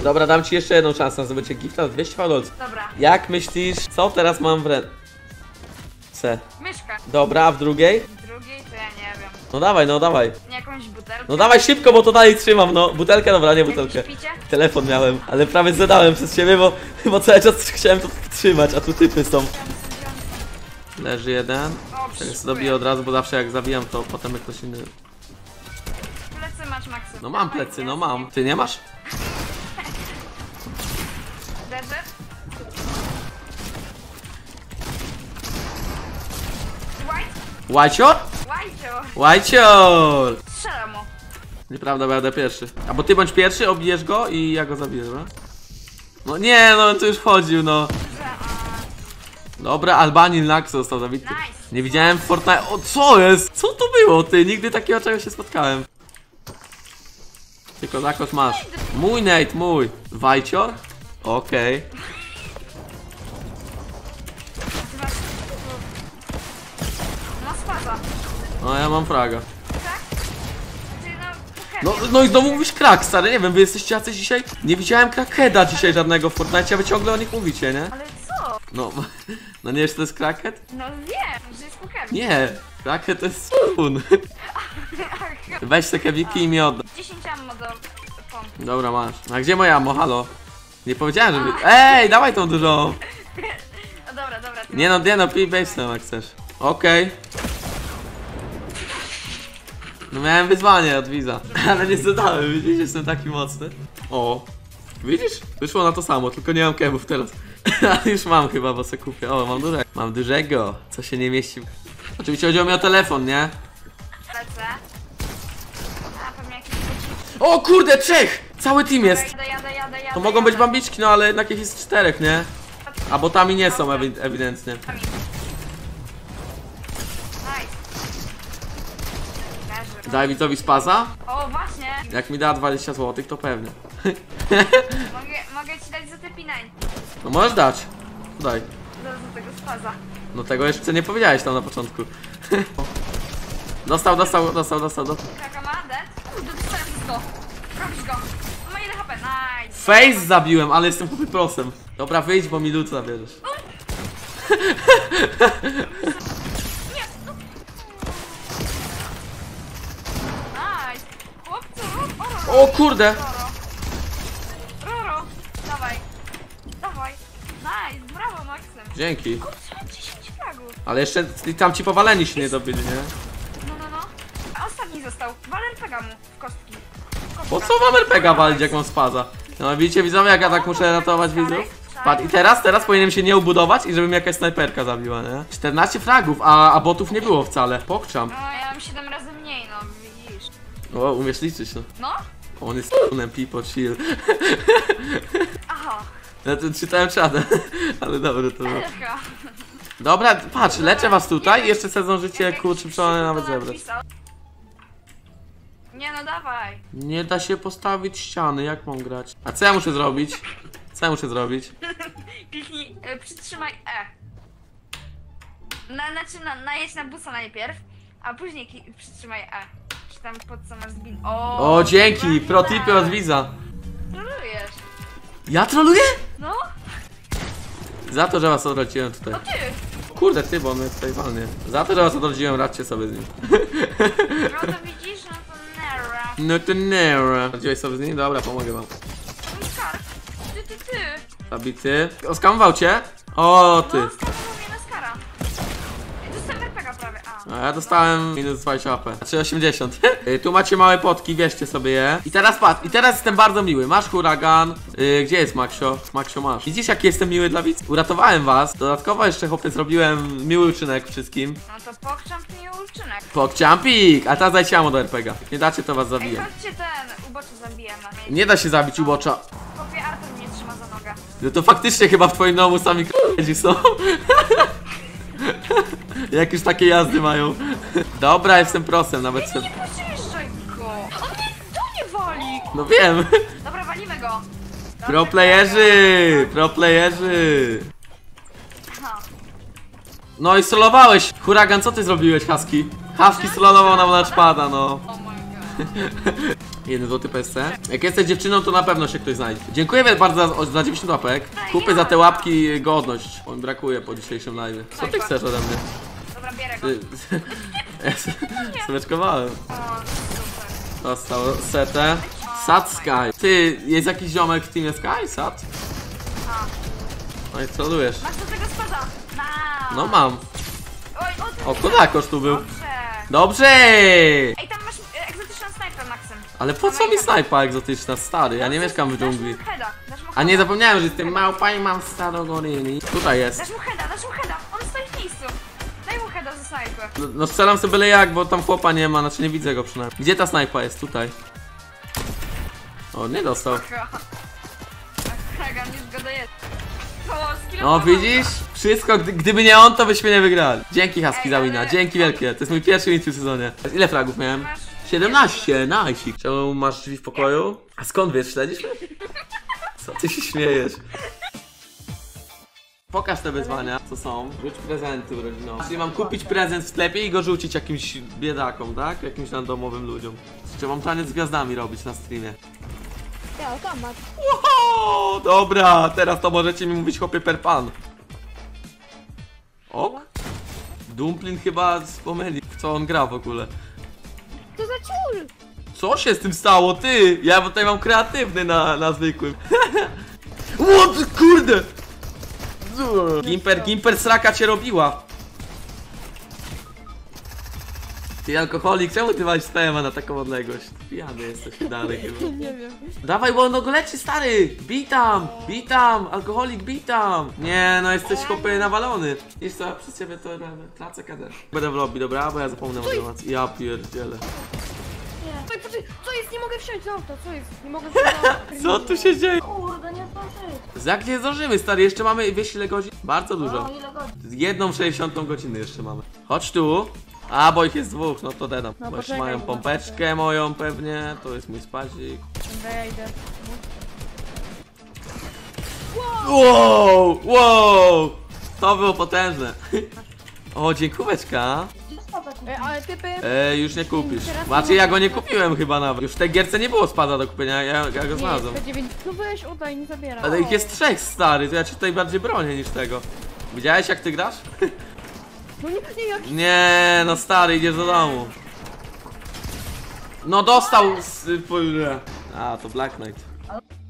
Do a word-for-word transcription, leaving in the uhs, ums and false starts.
Dobra, dam ci jeszcze jedną szansę na zdobycie gifta, dwieście fałdolców. Dobra. Jak myślisz, co teraz mam w ręce? Myszka. Dobra, a w drugiej? W drugiej to ja nie wiem. No dawaj, no dawaj. Jakąś butelkę. No dawaj szybko, bo to dalej trzymam, no. Butelkę, dobra, nie butelkę. Jakieś picie? Telefon miałem, ale prawie zadałem przez ciebie, bo, bo cały czas chciałem to trzymać, a tu typy są. Leży jeden. O, Tak się dobiję od razu, bo zawsze jak zabijam, to potem jak ktoś inny... Plecy masz, Maxu. No mam Dawaj, plecy, no jasne. mam. Ty nie masz? Leży. White? Łajcior? White. Łajcior! Strzelam mu. Nieprawda, będę pierwszy. Albo ty bądź pierwszy, obijesz go i ja go zabiję, dobra? No nie, no tu już wchodził, no. Dobra, Albanin Lax został zabity. Nice. Nie widziałem w Fortnite. O, co jest? Co to było, ty? Nigdy takiego czegoś się spotkałem. Tylko zakos masz. Mój Nate, mój. Wajcior? Okej. Okay. No spaza. No ja mam fraga. Tak? Znaczy No, no... no i znowu mówisz krak, stary, nie wiem, wy jesteście jacyś dzisiaj? Nie widziałem crackheada dzisiaj żadnego w Fortnite, a wy ciągle o nich mówicie, nie? Ale co? No, no nie wiesz, to jest crackhead? No wiem, że jest Pokémon. Nie, crackhead to jest spun. Weź te kewiki i mi oddaj. dziesięć ammo do pompy. Dobra, masz. A gdzie moja ammo? Halo? Nie powiedziałem, żeby... Ej, dawaj tą dużą! No dobra, dobra. ty- Nie no, nie no, pij base'em jak chcesz. Okej. Okay. No miałem wyzwanie od Wiza, ale nie zadałem, widzisz, jestem taki mocny. O, widzisz? Wyszło na to samo, tylko nie mam kebów teraz. Ale już mam chyba, bo se kupię. O, mam dużego. Mam dużego, co się nie mieści. Oczywiście chodziło mi o telefon, nie? Lecę. A, pewnie jakiś... O kurde, trzech! Cały team jest! Jadę, jadę, jadę, jadę. To mogą być jadę. bambiczki, no ale jednak ich jest czterech, nie? A botami nie są ewi ewidentnie. Nice. Leży. Daj widzowi spaza? O, właśnie. Jak mi da dwadzieścia złotych, to pewnie. Mogę, mogę ci dać za te P dziewięć. No możesz dać. Daj. Do, do tego spaza. No tego jeszcze nie powiedziałeś tam na początku. Dostał, dostał, dostał, dostał, dostał. Kraka ma, dead. Kurde, dostałem wszystko. Robisz go. Ma ile H P? Nice. Face zabiłem, ale jestem chłopy prosem. Dobra, wyjdź, bo mi lód zabierzesz. Nie. Nice. Chłopcu, o, O kurde! Roro. Roro. Dawaj. Dawaj. Nice. Brawo, Maxem. Dzięki. Kurczę, dziesięć fragów. Ale jeszcze tam ci powaleni się nie dobili, nie? No, no, no. A ostatni został. Waler pega mu w kostki. Kostka. Po co mam er pe ga walić, jak mam spaza? No widzicie, widzowie, jak ja tak muszę ratować widzów? Patrz, i teraz, teraz powinienem się nie ubudować i żeby mi jakaś snajperka zabiła, nie? czternaście fragów, a, a botów nie było wcale. Pokczam. No, ja mam siedem razy mniej, no, widzisz. O, umiesz liczyć, no. No? On jest p***nem, people chill. Aha. Ja to czytałem czadę, ale dobre to było. Elka. Dobra, patrz, leczę was tutaj i jeszcze sezon życie kurczy przony nawet zebrać. Nie no, dawaj. Nie da się postawić ściany, jak mam grać? A co ja muszę zrobić? Co ja muszę zrobić? Kliknij, y, przytrzymaj E. Na, znaczy, na, najedź na busa najpierw, a później ki- przytrzymaj E. Czy tam pod co masz zbin. O, O, dzięki, fajnie. pro tipy od Wiza. Trolujesz. Ja troluję? No? Za to, że was odrodziłem tutaj. No ty! Kurde, ty, bo my tutaj walnie. Za to, że was odrodziłem, radźcie sobie z nim. No to widzisz, no to nera. No to nie. Radziłeś sobie z nim? Dobra, pomogę wam. Mój skarb. Ty, ty, ty. Zabity. Oskamował cię? O, ty. No, stawiam mnie na skara. Ej, dostałem er pe ga prawie, a. A ja dostałem minus dwadzieścia A P. Znaczy osiemdziesiąt. Y, tu macie małe potki, bierzcie sobie je. I teraz patrz, i teraz jestem bardzo miły. Masz huragan. Y, gdzie jest Maxio? Maxio masz. Widzisz, jaki jestem miły dla widz? Uratowałem was. Dodatkowo jeszcze chłopie zrobiłem miły uczynek wszystkim. No to pokrzamp mi uczynek. Pokciampik! A teraz dajcie ammo do er pe ga. Jak nie dacie, to was Ej, zabiję. chodźcie ten, uboczu zabijemy. Nie da się zabić ubocza. Chłopie, Artur mnie trzyma za nogę. No to faktycznie chyba w twoim domu sami k***ci są. Jak już takie jazdy mają. Dobra, jestem prosem, nawet Nie, sobie. nie poczyszczaj go! On mnie do mnie wali! No wiem. Dobra, walimy go! Dobra, Pro playerzy! Pro playerzy! Aha. No i solowałeś! Huragan, co ty zrobiłeś, Husky? Husky solował nam na szpada, no. Oh my god. Jeden złoty P S C. Jak jesteś dziewczyną, to na pewno się ktoś znajdzie. Dziękuję bardzo za, za dziewięćdziesiąt łapek. Kupię za te łapki godność. On brakuje po dzisiejszym live. Co ty chcesz ode mnie? Dobra, bierę go. Smeczkowałem. O, super. Dostał setę. Sad Sky. Ty, jest jakiś ziomek w teamie Sky? Sad? A, No i celujesz. masz do tego spada. Na. No mam. Oj, o, ty O, Kodakosz tu był. Dobrze. Dobrze! Ej, tam masz e, egzotyczną snajper, Maxem. Ale po co mi snajpa egzotyczna, stary? Ja nie mieszkam w dżungli. Dasz mu heada, dasz mu A nie heada. zapomniałem, że jestem małpa i mam starogoryni. Tutaj jest. Dasz mu heada, dasz mu heada. On stoi w miejscu. Daj mu heada ze snajpy. No, no strzelam sobie byle jak, bo tam chłopa nie ma, znaczy nie widzę go przynajmniej. Gdzie ta snajpa jest? Tutaj. O, nie dostał. Hagan już go dojedzie. O, No widzisz? Wszystko, gdy, gdyby nie on, to byśmy nie wygrali. Dzięki Husky za wina, dzięki wielkie. To jest mój pierwszy win w tym sezonie. Ile fragów miałem? Masz siedemnaście, nice. Czemu masz drzwi w pokoju? A skąd wiesz, śledzisz mnie? Co ty się śmiejesz? Pokaż te wyzwania, co są. Rzuć prezenty urodzinowe. Czyli mam kupić prezent w sklepie i go rzucić jakimś biedakom, tak? Jakimś randomowym ludziom. Czy mam taniec z gwiazdami robić na streamie? Ja, automat. Wow, dobra, teraz to możecie mi mówić chłopie per pan. Ok? Dumplin chyba wspomnieli, w co on gra w ogóle. To za ciul! Co się z tym stało, ty? Ja tutaj mam kreatywny na, na zwykłym. O, ty kurde! Gimper, Gimper sraka cię robiła. Ty alkoholik, czemu ty walisz spema na taką odległość? Pijany jesteś dalej chyba. Nie wiem. Dawaj, bo on go leci, stary! Bitam! Bitam! Alkoholik, bitam! Nie, no jesteś chłopie nawalony. Wiesz co, przez ciebie to tracę kadę. Będę w lobby, dobra? Bo ja zapomnę motywacji. Ja pierdzielę. Oj, poczekaj, co jest? Nie mogę wsiąść z auta, co jest? Nie mogę wsiąść z auta. Co tu się dzieje? Kurde, nie zdążyć. Jak nie zdążymy, stary? Jeszcze mamy, wiesz ile godzin? Bardzo dużo. O, ile godzin? Jedną sześćdziesiątą godzinę jeszcze mamy. Chodź tu. A, bo ich jest dwóch, no to dedam. No Bo jeszcze poczekaj, mają bo pompeczkę moją pewnie. To jest mój spadzik. Wejdę. Wow, wow! To było potężne. O, dziękóweczka. E, ale typy... E, już nie kupisz. Znaczy ja go nie kupiłem chyba nawet. Już w tej gierce nie było spada do kupienia, ja, ja go Nie, znalazłem. jest P dziewięćdziesiąt. No weź, udaj, nie zabieraj. Ale ich jest trzech, stary, to ja ci tutaj bardziej bronię niż tego. Widziałeś jak ty grasz? No nie, nie, jak... Nie, no stary, idziesz do domu. No dostał z... A, to Black Knight.